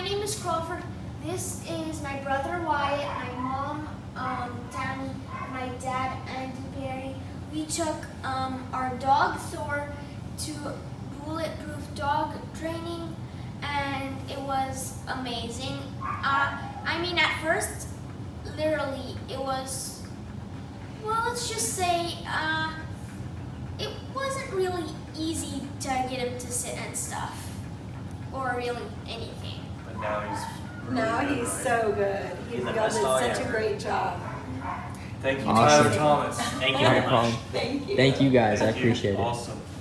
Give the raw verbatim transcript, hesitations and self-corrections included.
name is Crawford. This is my brother Wyatt, my mom um, Tammy, my dad Andy Perry. We took um, our dog Thor to Bulletproof Dog Training, and it was amazing. Uh, I mean, at first, literally, it was, well, let's just say, uh, it wasn't really easy to get him to sit and stuff, or really anything. But now he's really Now good, he's right? so good. He's He's the done best dog such a ever. great job. Thank you, Awesome. Tyler Thomas. Thank you Not very a much. problem. Thank you. Thank you guys. Thank I you. appreciate it. Awesome.